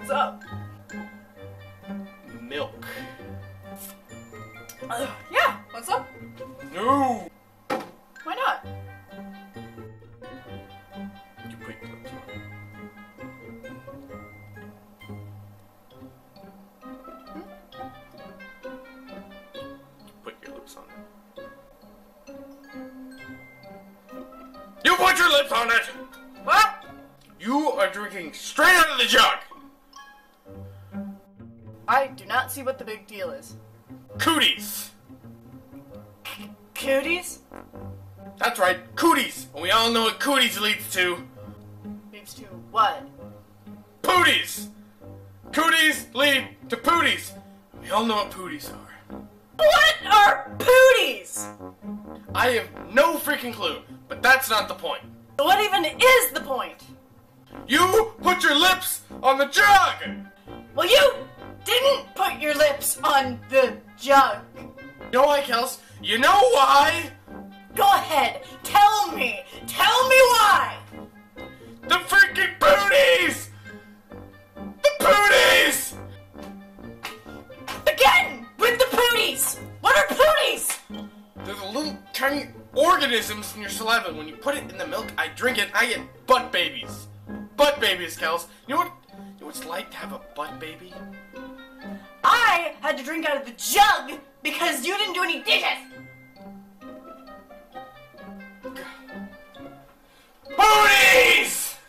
What's up? Milk. Yeah, what's up? No! Why not? You put your lips on it. You put your lips on it. You put your lips on it! What? You are drinking straight out of the jug! I do not see what the big deal is. Cooties! Cooties? That's right, cooties! And we all know what cooties leads to. Leads to what? Pooties! Cooties lead to pooties! And we all know what pooties are. What are pooties? I have no freaking clue, but that's not the point. What even is the point? You put your lips on the jug! Well, you didn't put your lips on the jug. You know why, Kels? You know why? Go ahead, tell me why. The freaking pooties! The pooties! Again, with the pooties. What are pooties? They're the little tiny organisms in your saliva. When you put it in the milk, I drink it, I get butt babies. Butt babies, Kels. You know what it's like to have a butt baby? I had to drink out of the jug because you didn't do any dishes. Pooties!